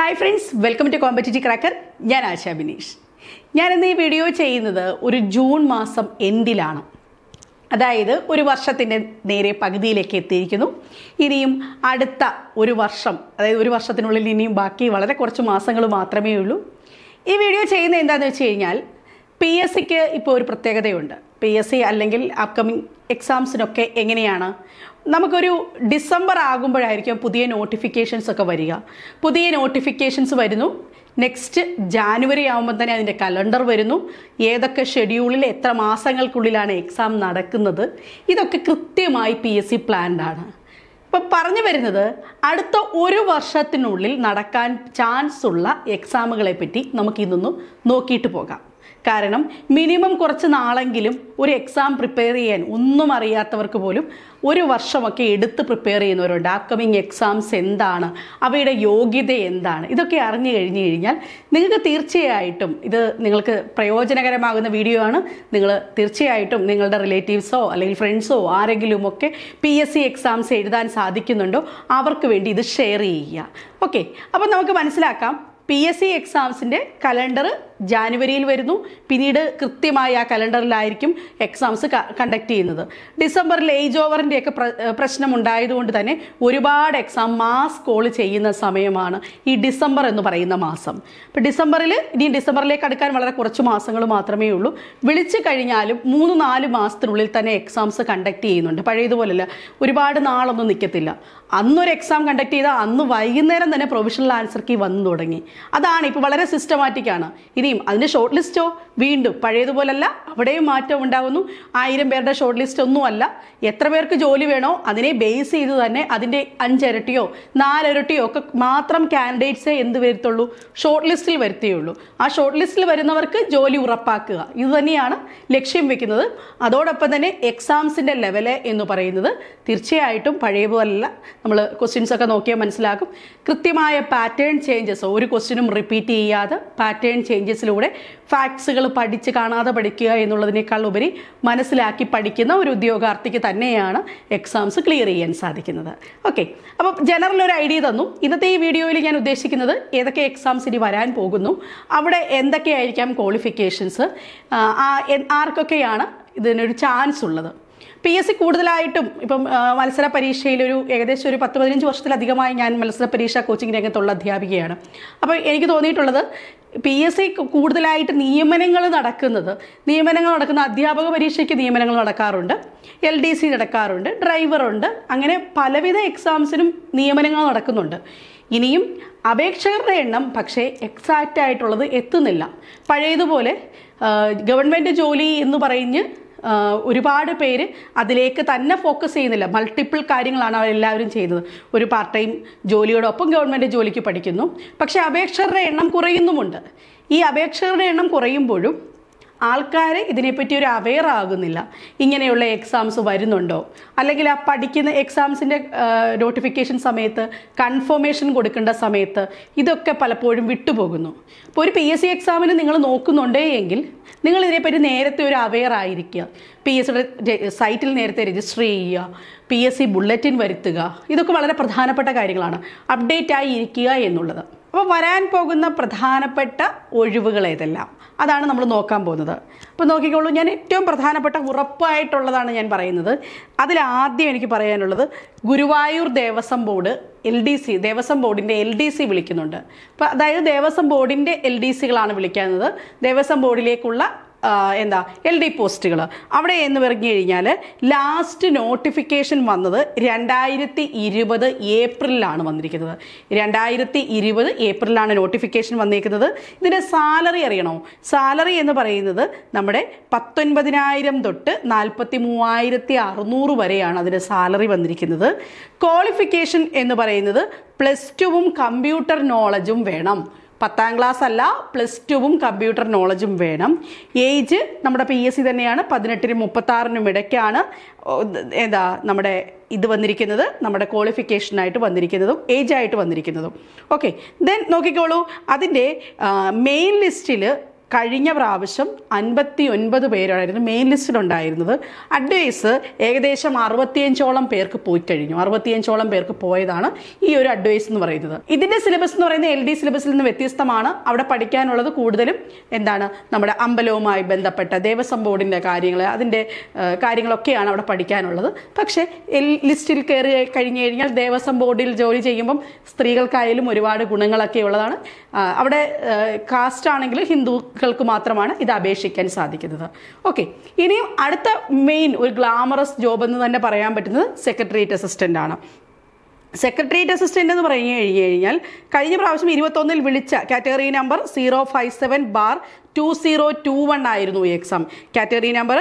Hi friends, welcome to competitive cracker. ഞാൻ ആശാ ബിനീഷ്. ഞാനിന്ന് ഈ വീഡിയോ ചെയ്യുന്നത് ഒരു ജൂൺ മാസം എൻഡിലാണ്. അതായത് ഒരു വർഷത്തിൻ്റെ നേരെ പകുതിയിലേക്ക് എത്തിയിരിക്കുന്നു. ഇനിയും അടുത്ത ഒരു വർഷം, അതായത് ഒരു വർഷത്തിനുള്ളിൽ ഇനിയും ബാക്കി വളരെ കുറച്ച് മാസങ്ങൾ മാത്രമേ ഉള്ളൂ. ഈ വീഡിയോ ചെയ്യുന്നത് എന്താണെന്ന് വെച്ച് കഴിഞ്ഞാൽ, PSCക്ക് ഇപ്പോൾ ഒരു പ്രത്യേകതയുണ്ട്. PSC അല്ലെങ്കിൽ അപ്കമിങ് എക്സാംസിനൊക്കെ എങ്ങനെയാണ്, നമുക്കൊരു ഡിസംബർ ആകുമ്പോഴായിരിക്കും പുതിയ നോട്ടിഫിക്കേഷൻസ് ഒക്കെ വരിക. പുതിയ നോട്ടിഫിക്കേഷൻസ് വരുന്നു. നെക്സ്റ്റ് ജാനുവരി ആകുമ്പോൾ തന്നെ അതിൻ്റെ കലണ്ടർ വരുന്നു. ഏതൊക്കെ ഷെഡ്യൂളിൽ എത്ര മാസങ്ങൾക്കുള്ളിലാണ് എക്സാം നടക്കുന്നത്, ഇതൊക്കെ കൃത്യമായി PSC പ്ലാൻഡ് ആണ്. ഇപ്പം പറഞ്ഞു വരുന്നത്, അടുത്ത ഒരു വർഷത്തിനുള്ളിൽ നടക്കാൻ ചാൻസ് ഉള്ള എക്സാമുകളെ പറ്റി നമുക്കിന്നൊന്ന് നോക്കിയിട്ട് പോകാം. കാരണം മിനിമം കുറച്ച് നാളെങ്കിലും ഒരു എക്സാം പ്രിപ്പയർ ചെയ്യാൻ ഒന്നും അറിയാത്തവർക്ക് പോലും ഒരു വർഷമൊക്കെ എടുത്ത് പ്രിപ്പയർ ചെയ്യുന്നവരുണ്ട്. അപ്കമിങ് എക്സാംസ് എന്താണ്, അവയുടെ യോഗ്യത എന്താണ്, ഇതൊക്കെ അറിഞ്ഞു കഴിഞ്ഞാൽ നിങ്ങൾക്ക് തീർച്ചയായിട്ടും ഇത് നിങ്ങൾക്ക് പ്രയോജനകരമാകുന്ന വീഡിയോ ആണ്. നിങ്ങൾ തീർച്ചയായിട്ടും നിങ്ങളുടെ റിലേറ്റീവ്സോ അല്ലെങ്കിൽ ഫ്രണ്ട്സോ ആരെങ്കിലുമൊക്കെ PSC എക്സാംസ് എഴുതാൻ സാധിക്കുന്നുണ്ടോ അവർക്ക് വേണ്ടി ഇത് ഷെയർ ചെയ്യുക. ഓക്കെ, അപ്പോൾ നമുക്ക് മനസ്സിലാക്കാം. PSC എക്സാംസിൻ്റെ കലണ്ടർ ജാനുവരിയിൽ വരുന്നു. പിന്നീട് കൃത്യമായി ആ കലണ്ടറിലായിരിക്കും എക്സാംസ് കണ്ടക്ട് ചെയ്യുന്നത്. ഡിസംബറിൽ ഏജ് ഓവറിൻ്റെയൊക്കെ പ്രശ്നം ഉണ്ടായതുകൊണ്ട് തന്നെ ഒരുപാട് എക്സാം മാസ് കോൾ ചെയ്യുന്ന സമയമാണ് ഈ ഡിസംബർ എന്ന് പറയുന്ന മാസം. ഇപ്പോൾ ഡിസംബറിലേക്ക് അടുക്കാൻ വളരെ കുറച്ച് മാസങ്ങൾ മാത്രമേ ഉള്ളൂ. വിളിച്ചു കഴിഞ്ഞാലും 3-4 മാസത്തിനുള്ളിൽ തന്നെ എക്സാംസ് കണ്ടക്ട് ചെയ്യുന്നുണ്ട്. പഴയതുപോലല്ല, ഒരുപാട് നാളൊന്നും നിൽക്കത്തില്ല. അന്നൊരു എക്സാം കണ്ടക്ട് ചെയ്താൽ അന്ന് വൈകുന്നേരം തന്നെ പ്രൊവിഷണൽ ആൻസർ കീ വന്നു തുടങ്ങി. അതാണ് ഇപ്പോൾ വളരെ സിസ്റ്റമാറ്റിക് ആണ്. ഇനിയും അതിൻ്റെ ഷോർട്ട് ലിസ്റ്റോ വീണ്ടും പഴയതുപോലല്ല, അവിടെയും മാറ്റം ഉണ്ടാകുന്നു. 1000 പേരുടെ ഷോർട്ട് ലിസ്റ്റ് ഒന്നുമല്ല. എത്ര പേർക്ക് ജോലി വേണോ അതിനെ ബേസ് ചെയ്ത് തന്നെ അതിൻ്റെ 5 ഇരട്ടിയോ 4 ഇരട്ടിയോ ഒക്കെ മാത്രം കാൻഡിഡേറ്റ്സേ എന്ത് വരത്തുള്ളൂ, ഷോർട്ട് ലിസ്റ്റിൽ വരുത്തുകയുള്ളൂ. ആ ഷോർട്ട് ലിസ്റ്റിൽ വരുന്നവർക്ക് ജോലി ഉറപ്പാക്കുക, ഇത് തന്നെയാണ് ലക്ഷ്യം വെക്കുന്നത്. അതോടൊപ്പം തന്നെ എക്സാംസിൻ്റെ ലെവല് എന്ന് പറയുന്നത് തീർച്ചയായിട്ടും പഴയപോലല്ല. നമ്മൾ ക്വസ്റ്റ്യൻസ് ഒക്കെ നോക്കിയാൽ മനസ്സിലാക്കും. കൃത്യമായ പാറ്റേൺ ചേഞ്ചസ്, ഒരു ക്വസ്റ്റ്യനും റിപ്പീറ്റ് ചെയ്യാതെ പാറ്റേൺ ചേഞ്ചസിലൂടെ ഫാക്ട്സുകൾ പഠിച്ച് കാണാതെ പഠിക്കുക എന്നുള്ളതിനേക്കാൾ ഉപരി മനസ്സിലാക്കി പഠിക്കുന്ന ഒരു ഉദ്യോഗാർത്ഥിക്ക് തന്നെയാണ് എക്സാംസ് ക്ലിയർ ചെയ്യാൻ സാധിക്കുന്നത്. ഓക്കെ, അപ്പോൾ ജനറൽ ഒരു ഐഡിയ തന്നു. ഇന്നത്തെ ഈ വീഡിയോയിൽ ഞാൻ ഉദ്ദേശിക്കുന്നത് ഏതൊക്കെ എക്സാംസ് ഇനി വരാൻ പോകുന്നു, അവിടെ എന്തൊക്കെയായിരിക്കാം ക്വാളിഫിക്കേഷൻസ്, ആർക്കൊക്കെയാണ് ഇതിനൊരു ചാൻസ് ഉള്ളത്. PSC കൂടുതലായിട്ടും ഇപ്പം മത്സര പരീക്ഷയിലൊരു ഏകദേശം ഒരു 10-15 വർഷത്തിലധികമായി ഞാൻ മത്സര പരീക്ഷാ കോച്ചിങ് രംഗത്തുള്ള അധ്യാപികയാണ്. അപ്പോൾ എനിക്ക് തോന്നിയിട്ടുള്ളത്, PSC കൂടുതലായിട്ട് നിയമനങ്ങൾ നടക്കുന്ന അധ്യാപക പരീക്ഷയ്ക്ക് നിയമനങ്ങൾ നടക്കാറുണ്ട്, LDC നടക്കാറുണ്ട്, ഡ്രൈവറുണ്ട്, അങ്ങനെ പലവിധ എക്സാംസിനും നിയമനങ്ങൾ നടക്കുന്നുണ്ട്. ഇനിയും അപേക്ഷകരുടെ എണ്ണം പക്ഷേ എക്സാക്റ്റ് ആയിട്ടുള്ളത് എത്തുന്നില്ല. പഴയതുപോലെ ഗവൺമെൻറ് ജോലി എന്ന് പറഞ്ഞ് ഒരുപാട് പേര് അതിലേക്ക് തന്നെ ഫോക്കസ് ചെയ്യുന്നില്ല. മൾട്ടിപ്പിൾ കാര്യങ്ങളാണ് അവരെല്ലാവരും ചെയ്യുന്നത്. ഒരു പാർട്ട് ടൈം ജോലിയോടൊപ്പം ഗവൺമെൻറ് ജോലിക്ക് പഠിക്കുന്നു. പക്ഷേ അപേക്ഷകരുടെ എണ്ണം കുറയുന്നുമുണ്ട്. ഈ അപേക്ഷകരുടെ എണ്ണം കുറയുമ്പോഴും ആൾക്കാർ ഇതിനെപ്പറ്റി ഒരു അവെയർ ആകുന്നില്ല. ഇങ്ങനെയുള്ള എക്സാംസ് വരുന്നുണ്ടോ, അല്ലെങ്കിൽ ആ പഠിക്കുന്ന എക്സാംസിൻ്റെ നോട്ടിഫിക്കേഷൻ സമയത്ത് കൺഫർമേഷൻ കൊടുക്കേണ്ട സമയത്ത് ഇതൊക്കെ പലപ്പോഴും വിട്ടുപോകുന്നു. ഇപ്പോൾ ഒരു PSC എക്സാമിന് നിങ്ങൾ നോക്കുന്നുണ്ടേ എങ്കിൽ നിങ്ങൾ ഇതിനെപ്പറ്റി നേരത്തെ ഒരു അവെയർ ആയിരിക്കുക. PSCയുടെ സൈറ്റിൽ നേരത്തെ രജിസ്റ്റർ ചെയ്യുക, PSC ബുള്ളറ്റിൻ വരുത്തുക, ഇതൊക്കെ വളരെ പ്രധാനപ്പെട്ട കാര്യങ്ങളാണ്. അപ്ഡേറ്റ് ആയി ഇരിക്കുക എന്നുള്ളത്. അപ്പോൾ വരാൻ പോകുന്ന പ്രധാനപ്പെട്ട ഒഴിവുകൾ ഏതെല്ലാം, അതാണ് നമ്മൾ നോക്കാൻ പോകുന്നത്. അപ്പോൾ നോക്കിക്കോളൂ, ഞാൻ ഏറ്റവും പ്രധാനപ്പെട്ട ഉറപ്പായിട്ടുള്ളതാണ് ഞാൻ പറയുന്നത്. അതിലാദ്യം എനിക്ക് പറയാനുള്ളത്, ഗുരുവായൂർ ദേവസ്വം ബോർഡ് LDC, ദേവസ്വം ബോർഡിൻ്റെ LDC വിളിക്കുന്നുണ്ട്. അപ്പോൾ അതായത് ദേവസ്വം ബോർഡിൻ്റെ LDCകളാണ് വിളിക്കുന്നത്. ദേവസ്വം ബോർഡിലേക്കുള്ള LD പോസ്റ്റുകൾ അവിടെ എന്ന് പറഞ്ഞു കഴിഞ്ഞാൽ ലാസ്റ്റ് നോട്ടിഫിക്കേഷൻ വന്നത് 2020 ഏപ്രിലാണ് വന്നിരിക്കുന്നത്. 2020 ഏപ്രിലാണ് നോട്ടിഫിക്കേഷൻ വന്നിരിക്കുന്നത്. ഇതിൻ്റെ സാലറി അറിയണോ? സാലറി എന്ന് പറയുന്നത് നമ്മുടെ 19,000 തൊട്ട് 43,600 വരെയാണ് അതിൻ്റെ സാലറി വന്നിരിക്കുന്നത്. ക്വാളിഫിക്കേഷൻ എന്ന് പറയുന്നത് +2 കമ്പ്യൂട്ടർ നോളജും വേണം. 10ാം ക്ലാസ് അല്ല, +2 കമ്പ്യൂട്ടർ നോളജും വേണം. ഏജ് നമ്മുടെ PSC തന്നെയാണ്, 18-നും 36-നും ഇടയ്ക്കാണ് നമ്മുടെ ഇത് വന്നിരിക്കുന്നത്, നമ്മുടെ ക്വാളിഫിക്കേഷനായിട്ട് വന്നിരിക്കുന്നതും ഏജായിട്ട് വന്നിരിക്കുന്നതും. ഓക്കെ, ദെൻ നോക്കിക്കോളൂ, അതിൻ്റെ മെയിൻ ലിസ്റ്റിൽ കഴിഞ്ഞ പ്രാവശ്യം 59 പേരായിരുന്നു മെയിൻ ലിസ്റ്റിലുണ്ടായിരുന്നത്. അഡ്വൈസ് ഏകദേശം 65ഓളം പേർക്ക് പോയി കഴിഞ്ഞു. 65ഓളം പേർക്ക് പോയതാണ് ഈ ഒരു അഡ്വൈസ് എന്ന് പറയുന്നത്. ഇതിന്റെ സിലബസ് എന്ന് പറയുന്നത് LD സിലബസിൽ നിന്ന് വ്യത്യസ്തമാണ്. അവിടെ പഠിക്കാനുള്ളത് കൂടുതലും എന്താണ്, നമ്മുടെ അമ്പലവുമായി ബന്ധപ്പെട്ട ദേവസ്വം ബോർഡിന്റെ കാര്യങ്ങൾ, അതിന്റെ കാര്യങ്ങളൊക്കെയാണ് അവിടെ പഠിക്കാനുള്ളത്. പക്ഷേ ലിസ്റ്റിൽ കയറി കഴിഞ്ഞു കഴിഞ്ഞാൽ ദേവസ്വം ബോർഡിൽ ജോലി ചെയ്യുമ്പം സ്ത്രീകൾക്കായാലും ഒരുപാട് ഗുണങ്ങളൊക്കെ ഉള്ളതാണ്. അവിടെ കാസ്റ്റ് ആണെങ്കിൽ ഹിന്ദുക്കൾക്ക് മാത്രമാണ് ഇത് അപേക്ഷിക്കാൻ സാധിക്കുന്നത്. ഓക്കെ, ഇനിയും അടുത്ത മെയിൻ ഒരു ഗ്ലാമറസ് ജോബ് എന്ന് തന്നെ പറയാൻ പറ്റുന്നത് സെക്രട്ടേറിയറ്റ് അസിസ്റ്റന്റ് ആണ്. സെക്രട്ടേറിയറ്റ് അസിസ്റ്റന്റ് എന്ന് പറഞ്ഞു കഴിഞ്ഞാൽ കഴിഞ്ഞ പ്രാവശ്യം 21 വിളിച്ച കാറ്റഗറി നമ്പർ 057/2021 ആയിരുന്നു ഈ എക്സാം. കാറ്റഗറി നമ്പർ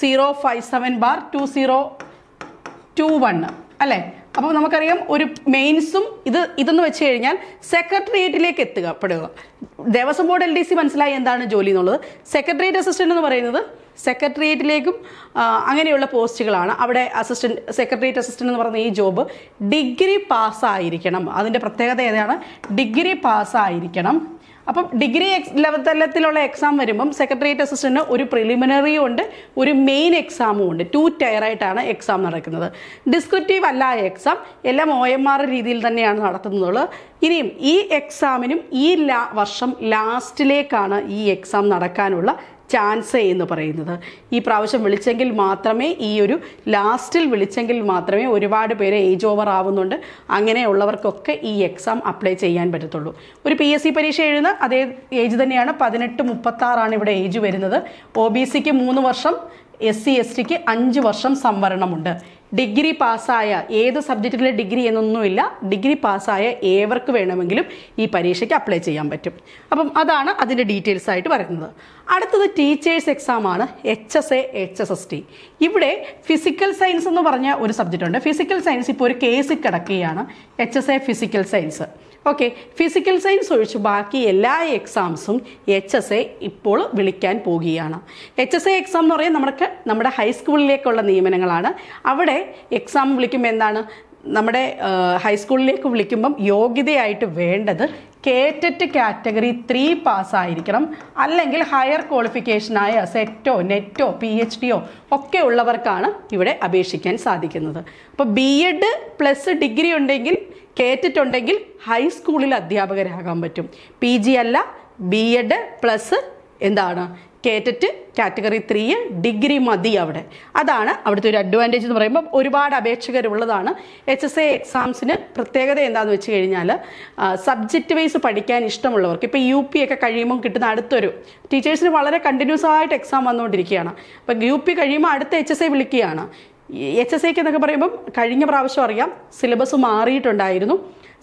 057/2021 അല്ലേ? അപ്പോൾ നമുക്കറിയാം ഒരു മെയിൻസും ഇതെന്ന് വെച്ച് കഴിഞ്ഞാൽ സെക്രട്ടേറിയറ്റിലേക്ക് എത്തപ്പെടുക. ദേവസ്വം ബോർഡ് LDC മനസ്സിലായി എന്താണ് ജോലി എന്നുള്ളത്. സെക്രട്ടേറിയറ്റ് അസിസ്റ്റന്റ് എന്ന് പറയുന്നത് സെക്രട്ടേറിയറ്റിലേക്കും അങ്ങനെയുള്ള പോസ്റ്റുകളാണ്. അവിടെ സെക്രട്ടേറിയറ്റ് അസിസ്റ്റന്റ് എന്ന് പറയുന്ന ഈ ജോബ് ഡിഗ്രി പാസ്സായിരിക്കണം. അതിൻ്റെ പ്രത്യേകത ഏതാണ്? ഡിഗ്രി പാസ്സായിരിക്കണം. അപ്പം ഡിഗ്രി തലത്തിലുള്ള എക്സാം വരുമ്പം സെക്രട്ടേറിയറ്റ് അസിസ്റ്റന്റിന് ഒരു പ്രിലിമിനറിയും ഉണ്ട്, ഒരു മെയിൻ എക്സാമും ഉണ്ട്. 2 ടയറായിട്ടാണ് എക്സാം നടക്കുന്നത്. ഡിസ്ക്രിപ്റ്റീവ് അല്ല എക്സാം, എല്ലാം OMR രീതിയിൽ തന്നെയാണ് നടത്തുന്നത്. ഇനിയും ഈ എക്സാമിനും ഈ വർഷം ലാസ്റ്റിലേക്കാണ് ഈ എക്സാം നടക്കാനുള്ള ചാൻസ് എന്ന് പറയുന്നത്. ഈ പ്രാവശ്യം വിളിച്ചെങ്കിൽ മാത്രമേ, ഈ ഒരു ലാസ്റ്റിൽ വിളിച്ചെങ്കിൽ മാത്രമേ ഒരുപാട് പേര് ഏജ് ഓവർ ആവുന്നുണ്ട്. അങ്ങനെയുള്ളവർക്കൊക്കെ ഈ എക്സാം അപ്ലൈ ചെയ്യാൻ പറ്റത്തുള്ളൂ. ഒരു PSC പരീക്ഷ എഴുതുന്ന അതേ ഏജ് തന്നെയാണ്. 18-36 ഇവിടെ ഏജ് വരുന്നത്. OBCക്ക് 3 വർഷം, SC STക്ക് 5 വർഷം സംവരണമുണ്ട്. ഡിഗ്രി പാസ്സായ, ഏത് സബ്ജക്റ്റിലെ ഡിഗ്രി എന്നൊന്നുമില്ല, ഡിഗ്രി പാസ്സായ ഏവർക്ക് വേണമെങ്കിലും ഈ പരീക്ഷയ്ക്ക് അപ്ലൈ ചെയ്യാൻ പറ്റും. അപ്പം അതാണ് അതിൻ്റെ ഡീറ്റെയിൽസ് ആയിട്ട് പറയുന്നത്. അടുത്തത് ടീച്ചേഴ്സ് എക്സാം ആണ്, HSA HSST. ഇവിടെ ഫിസിക്കൽ സയൻസ് എന്ന് പറഞ്ഞ ഒരു സബ്ജക്റ്റ് ഉണ്ട്. ഫിസിക്കൽ സയൻസ് ഇപ്പോൾ ഒരു കേസിൽ കിടക്കുകയാണ്, HSA physical science. Okay, physical science ഒഴിച്ച് ബാക്കി എല്ലാ എക്സാംസും HSA ഇപ്പോൾ വിളിക്കാൻ പോവുകയാണ്. HSA എക്സാം എന്ന് പറയുന്നത് നമ്മുടെ ഹൈസ്കൂളിലേക്കുള്ള നിയമനങ്ങളാണ്. അവിടെ എക്സാം വിളിക്കുമ്പോൾ എന്താണ്, നമ്മുടെ ഹൈസ്കൂളിലേക്ക് വിളിക്കുമ്പം യോഗ്യതയായിട്ട് വേണ്ടത് കേറ്ററ്റ് കാറ്റഗറി 3 പാസ്സായിരിക്കണം. അല്ലെങ്കിൽ ഹയർ ക്വാളിഫിക്കേഷനായ സെറ്റോ നെറ്റോ PhDയോ ഒക്കെ ഉള്ളവർക്കാണ് ഇവിടെ അപേക്ഷിക്കാൻ സാധിക്കുന്നത്. അപ്പോൾ BEd പ്ലസ് ഡിഗ്രി ഉണ്ടെങ്കിൽ, കേറ്ററ്റ് ഉണ്ടെങ്കിൽ ഹൈസ്കൂളിൽ അധ്യാപകരാകാൻ പറ്റും. PG അല്ല, BEd പ്ലസ് എന്താണ് കേറ്ററ്റ് കാറ്റഗറി 3 ഡിഗ്രി മതി അവിടെ. അതാണ് അവിടുത്തെ ഒരു അഡ്വാൻറ്റേജ് എന്ന് പറയുമ്പോൾ. ഒരുപാട് അപേക്ഷകരുള്ളതാണ്. HSA എക്സാംസിന് പ്രത്യേകത എന്താണെന്ന് വെച്ച് കഴിഞ്ഞാൽ സബ്ജക്റ്റ് വൈസ് പഠിക്കാൻ ഇഷ്ടമുള്ളവർക്ക്, ഇപ്പോൾ UP ഒക്കെ കഴിയുമ്പോൾ കിട്ടുന്ന അടുത്തൊരു ടീച്ചേഴ്സിന് വളരെ കണ്ടിന്യൂസ് ആയിട്ട് എക്സാം വന്നുകൊണ്ടിരിക്കുകയാണ്. അപ്പം UP കഴിയുമ്പോൾ അടുത്ത HSA വിളിക്കുകയാണ്. HSAക്ക് എന്നൊക്കെ പറയുമ്പം കഴിഞ്ഞ പ്രാവശ്യം അറിയാം സിലബസ് മാറിയിട്ടുണ്ടായിരുന്നു.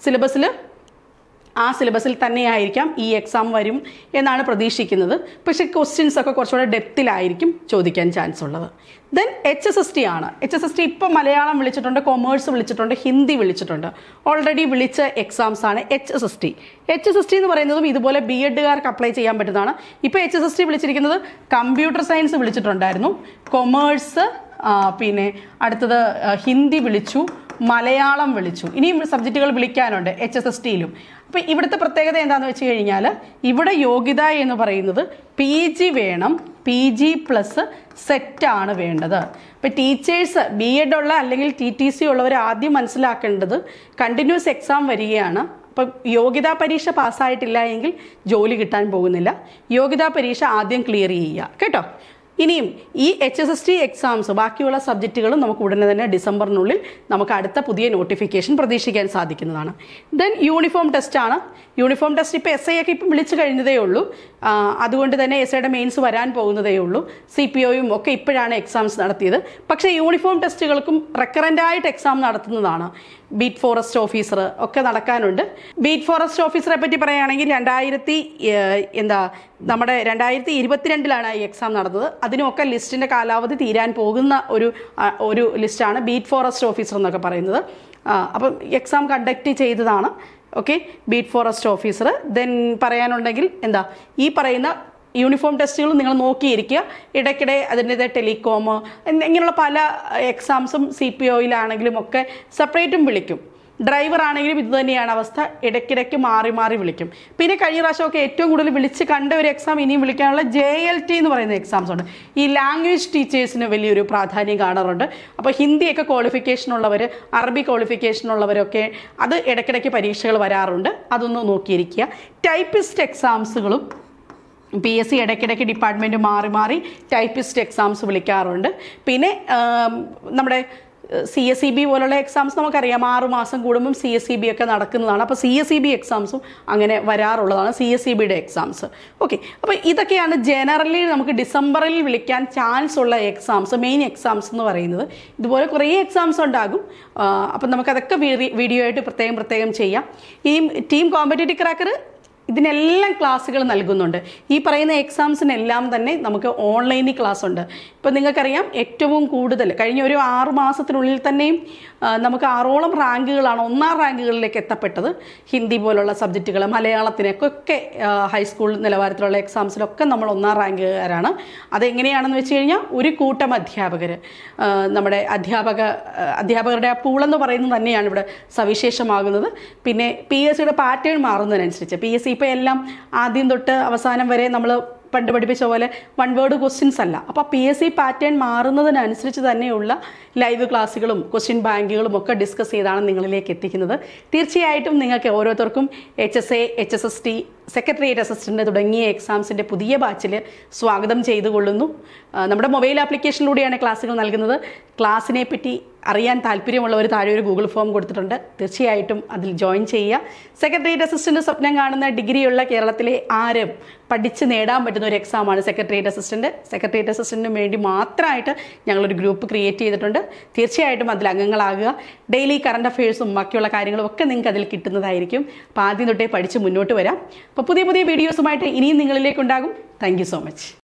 ആ സിലബസിൽ തന്നെയായിരിക്കാം ഈ എക്സാം വരും എന്നാണ് പ്രതീക്ഷിക്കുന്നത്. പക്ഷേ ക്വസ്റ്റ്യൻസ് ഒക്കെ കുറച്ചുകൂടെ ഡെപ്തിലായിരിക്കും ചോദിക്കാൻ ചാൻസ് ഉള്ളത്. ദെൻ HSST ആണ്. HSST ഇപ്പോൾ മലയാളം വിളിച്ചിട്ടുണ്ട്, കൊമേഴ്സ് വിളിച്ചിട്ടുണ്ട്, ഹിന്ദി വിളിച്ചിട്ടുണ്ട്. ഓൾറെഡി വിളിച്ച എക്സാംസ് ആണ് HSST. HSST എന്ന് പറയുന്നതും ഇതുപോലെ BEdകാർക്ക് അപ്ലൈ ചെയ്യാൻ പറ്റുന്നതാണ്. ഇപ്പോൾ HSST വിളിച്ചിരിക്കുന്നത് കമ്പ്യൂട്ടർ സയൻസ് വിളിച്ചിട്ടുണ്ടായിരുന്നു, കൊമേഴ്സ്, പിന്നെ അടുത്തത് ഹിന്ദി വിളിച്ചു, മലയാളം വിളിച്ചു. ഇനിയും സബ്ജക്റ്റുകൾ വിളിക്കാനുണ്ട് HSSTയിലും. അപ്പോൾ ഇവിടുത്തെ പ്രത്യേകത എന്താണെന്ന് വെച്ച് കഴിഞ്ഞാൽ ഇവിടെ യോഗ്യത എന്ന് പറയുന്നത് PG വേണം, PG പ്ലസ് സെറ്റാണ് വേണ്ടത്. ഇപ്പോൾ ടീച്ചേഴ്സ് BEd ഉള്ള അല്ലെങ്കിൽ TTC ഉള്ളവർ ആദ്യം മനസ്സിലാക്കേണ്ടത് കണ്ടിന്യൂസ് എക്സാം വരികയാണ്. അപ്പം യോഗ്യതാ പരീക്ഷ പാസ്സായിട്ടില്ല എങ്കിൽ ജോലി കിട്ടാൻ പോകുന്നില്ല. യോഗ്യതാ പരീക്ഷ ആദ്യം ക്ലിയർ ചെയ്യുക കേട്ടോ. ഇനിയും ഈ HSST എക്സാംസ് ബാക്കിയുള്ള സബ്ജക്റ്റുകളും നമുക്ക് ഉടനെ തന്നെ ഡിസംബറിനുള്ളിൽ നമുക്ക് അടുത്ത പുതിയ നോട്ടിഫിക്കേഷൻ പ്രതീക്ഷിക്കാൻ സാധിക്കുന്നതാണ്. ദെൻ യൂണിഫോം ടെസ്റ്റ് ആണ്. യൂണിഫോം ടെസ്റ്റ് ഇപ്പോൾ SI ഒക്കെ ഇപ്പം വിളിച്ചു കഴിഞ്ഞതേ ഉള്ളൂ. അതുകൊണ്ട് തന്നെ SIയുടെ മെയിൻസ് വരാൻ പോകുന്നതേ ഉള്ളൂ. CPOയും ഒക്കെ ഇപ്പോഴാണ് എക്സാംസ് നടത്തിയത്. പക്ഷേ യൂണിഫോം ടെസ്റ്റുകൾക്കും റെക്കറൻ്റായിട്ട് എക്സാം നടത്തുന്നതാണ്. ബീറ്റ് ഫോറസ്റ്റ് ഓഫീസർ ഒക്കെ നടക്കാനുണ്ട്. ബീറ്റ് ഫോറസ്റ്റ് ഓഫീസറെ പറ്റി പറയുകയാണെങ്കിൽ നമ്മുടെ 2022 ഈ എക്സാം നടന്നത്. അതിനുമൊക്കെ ലിസ്റ്റിൻ്റെ കാലാവധി തീരാൻ പോകുന്ന ഒരു ലിസ്റ്റാണ് ബീറ്റ് ഫോറസ്റ്റ് ഓഫീസർ എന്നൊക്കെ പറയുന്നത്. അപ്പം എക്സാം കണ്ടക്ട് ചെയ്തതാണ്. Okay, beat forest officer. Then പറയാനുണ്ടെങ്കിൽ ഈ പറയുന്ന യൂണിഫോം ടെസ്റ്റുകൾ നിങ്ങൾ നോക്കിയിരിക്കുക. ഇടയ്ക്കിടെ അതിൻ്റെതായ ടെലികോം ഇങ്ങനെയുള്ള പല എക്സാംസും CPOയിലാണെങ്കിലും ഒക്കെ സെപ്പറേറ്റും വിളിക്കും. ഡ്രൈവർ ആണെങ്കിലും ഇത് തന്നെയാണ് അവസ്ഥ, ഇടയ്ക്കിടയ്ക്ക് മാറി മാറി വിളിക്കും. പിന്നെ കഴിഞ്ഞ പ്രാവശ്യമൊക്കെ ഏറ്റവും കൂടുതൽ വിളിച്ച് കണ്ട ഒരു എക്സാം ഇനിയും വിളിക്കാനുള്ള JLT എന്ന് പറയുന്ന എക്സാംസ് ഉണ്ട്. ഈ ലാംഗ്വേജ് ടീച്ചേഴ്സിന് വലിയൊരു പ്രാധാന്യം കാണാറുണ്ട്. അപ്പോൾ ഹിന്ദിയൊക്കെ ക്വാളിഫിക്കേഷൻ ഉള്ളവർ, അറബി ക്വാളിഫിക്കേഷൻ ഉള്ളവരൊക്കെ അത് ഇടയ്ക്കിടയ്ക്ക് പരീക്ഷകൾ വരാറുണ്ട്, അതൊന്ന് നോക്കിയിരിക്കുക. ടൈപ്പിസ്റ്റ് എക്സാംസുകളും PSC ഇടയ്ക്കിടയ്ക്ക് ഡിപ്പാർട്ട്മെൻറ്റ് മാറി മാറി ടൈപ്പിസ്റ്റ് എക്സാംസ് വിളിക്കാറുണ്ട്. പിന്നെ നമ്മുടെ CSEB പോലുള്ള എക്സാംസ് നമുക്കറിയാം, 6 മാസം കൂടുമ്പം CSEB ഒക്കെ നടക്കുന്നതാണ്. അപ്പോൾ CSEB എക്സാംസും അങ്ങനെ വരാറുള്ളതാണ്, CSEBയുടെ എക്സാംസ്. ഓക്കെ, അപ്പോൾ ഇതൊക്കെയാണ് ജനറലി നമുക്ക് ഡിസംബറിൽ വിളിക്കാൻ ചാൻസ് ഉള്ള എക്സാംസ്, മെയിൻ എക്സാംസ് എന്ന് പറയുന്നത്. ഇതുപോലെ കുറേ എക്സാംസ് ഉണ്ടാകും. അപ്പം നമുക്കതൊക്കെ വീഡിയോ ആയിട്ട് പ്രത്യേകം ചെയ്യാം. ഈ ടീം കോമ്പറ്റേറ്റീവ് ക്രാക്കർ ഇതിനെല്ലാം ക്ലാസ്സുകൾ നൽകുന്നുണ്ട്. ഈ പറയുന്ന എക്സാംസിനെല്ലാം തന്നെ നമുക്ക് ഓൺലൈനിൽ ക്ലാസ് ഉണ്ട്. ഇപ്പം നിങ്ങൾക്കറിയാം, ഏറ്റവും കൂടുതൽ കഴിഞ്ഞ ഒരു 6 മാസത്തിനുള്ളിൽ തന്നെയും നമുക്ക് 6ഓളം റാങ്കുകളാണ് 1ാം റാങ്കുകളിലേക്ക് എത്തപ്പെട്ടത്. ഹിന്ദി പോലുള്ള സബ്ജക്റ്റുകൾ, മലയാളത്തിനൊക്കെ ഹൈസ്കൂൾ നിലവാരത്തിലുള്ള എക്സാംസിലൊക്കെ നമ്മൾ 1ാം റാങ്കുകാരാണ്. അതെങ്ങനെയാണെന്ന് വെച്ച് കഴിഞ്ഞാൽ ഒരു കൂട്ടം അധ്യാപകർ, നമ്മുടെ അധ്യാപകരുടെ ആ പൂളെന്ന് പറയുന്നത് തന്നെയാണ് ഇവിടെ സവിശേഷമാകുന്നത്. പിന്നെ PSCയുടെ പാറ്റേൺ മാറുന്നതിനനുസരിച്ച് PSC ഇപ്പോൾ എല്ലാം ആദ്യം തൊട്ട് അവസാനം വരെ നമ്മൾ പണ്ട് പഠിപ്പിച്ച പോലെ 1 വേർഡ് ക്വസ്റ്റ്യൻസ് അല്ല. അപ്പോൾ PSC പാറ്റേൺ മാറുന്നതിനനുസരിച്ച് തന്നെയുള്ള ലൈവ് ക്ലാസ്സുകളും ക്വസ്റ്റ്യൻ ബാങ്കുകളും ഒക്കെ ഡിസ്കസ് ചെയ്താണ് നിങ്ങളിലേക്ക് എത്തിക്കുന്നത്. തീർച്ചയായിട്ടും നിങ്ങൾക്ക് ഓരോരുത്തർക്കും HSA, HSST, സെക്രട്ടേറിയറ്റ് അസിസ്റ്റൻ്റ് തുടങ്ങിയ എക്സാംസിൻ്റെ പുതിയ ബാച്ചിൽ സ്വാഗതം ചെയ്തുകൊള്ളുന്നു. നമ്മുടെ മൊബൈൽ ആപ്ലിക്കേഷനിലൂടെയാണ് ക്ലാസ്സുകൾ നൽകുന്നത്. ക്ലാസ്സിനെ പറ്റി അറിയാൻ താല്പര്യമുള്ളവർ താഴെ ഒരു ഗൂഗിൾ ഫോം കൊടുത്തിട്ടുണ്ട്, തീർച്ചയായിട്ടും അതിൽ ജോയിൻ ചെയ്യുക. സെക്രട്ടേറിയറ്റ് അസിസ്റ്റൻ്റ് സ്വപ്നം കാണുന്ന ഡിഗ്രിയുള്ള കേരളത്തിലെ ആരും പഠിച്ച് നേടാൻ പറ്റുന്ന ഒരു എക്സാമാണ് സെക്രട്ടേറിയറ്റ് അസിസ്റ്റൻ്റ്. സെക്രട്ടേറിയറ്റ് അസിസ്റ്റൻറ്റിന് വേണ്ടി മാത്രമായിട്ട് ഞങ്ങളൊരു ഗ്രൂപ്പ് ക്രിയേറ്റ് ചെയ്തിട്ടുണ്ട്. തീർച്ചയായിട്ടും അതിൽ അംഗങ്ങളാകുക. ഡെയിലി കറണ്ട് അഫയേഴ്സും ബാക്കിയുള്ള കാര്യങ്ങളും ഒക്കെ നിങ്ങൾക്ക് അതിൽ കിട്ടുന്നതായിരിക്കും. അപ്പോൾ ആദ്യം തൊട്ടേ പഠിച്ച് മുന്നോട്ട് വരാം. അപ്പോൾ പുതിയ വീഡിയോസുമായിട്ട് ഇനിയും നിങ്ങളിലേക്കുണ്ടാകും. Thank you so much.